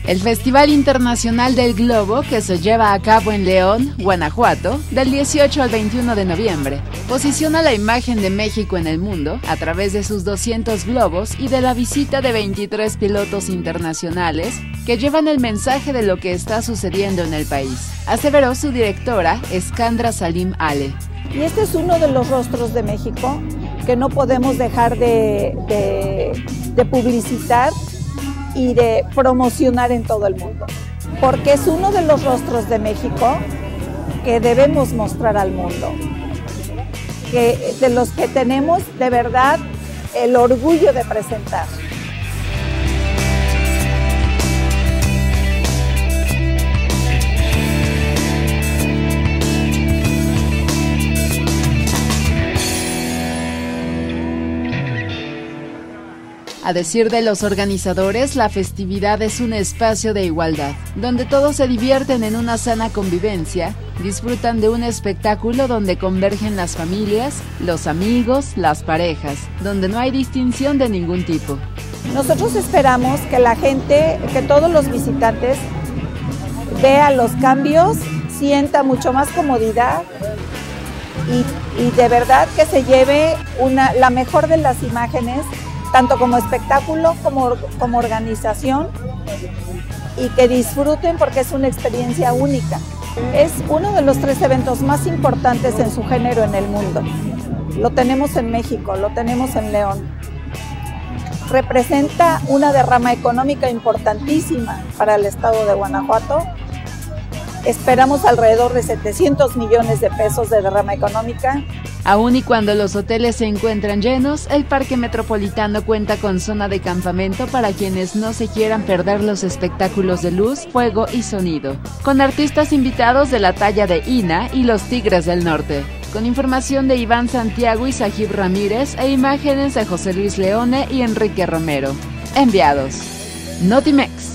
El Festival Internacional del Globo, que se lleva a cabo en León, Guanajuato, del 18 al 21 de noviembre, posiciona la imagen de México en el mundo a través de sus 200 globos y de la visita de 23 pilotos internacionales que llevan el mensaje de lo que está sucediendo en el país, aseveró su directora, Eskandra Salim Ale. Y este es uno de los rostros de México que no podemos dejar de publicitar y de promocionar en todo el mundo, porque es uno de los rostros de México que debemos mostrar al mundo, de los que tenemos de verdad el orgullo de presentar. A decir de los organizadores, la festividad es un espacio de igualdad, donde todos se divierten en una sana convivencia, disfrutan de un espectáculo donde convergen las familias, los amigos, las parejas, donde no hay distinción de ningún tipo. Nosotros esperamos que la gente, que todos los visitantes vea los cambios, sienta mucho más comodidad y de verdad que se lleve la mejor de las imágenes, tanto como espectáculo como organización, y que disfruten porque es una experiencia única. Es uno de los 3 eventos más importantes en su género en el mundo. Lo tenemos en México, lo tenemos en León. Representa una derrama económica importantísima para el estado de Guanajuato. Esperamos alrededor de 700 millones de pesos de derrama económica. Aún y cuando los hoteles se encuentran llenos, el Parque Metropolitano cuenta con zona de campamento para quienes no se quieran perder los espectáculos de luz, fuego y sonido, con artistas invitados de la talla de Ina y los Tigres del Norte, con información de Iván Santiago y Sajib Ramírez e imágenes de José Luis Leone y Enrique Romero. Enviados. Notimex.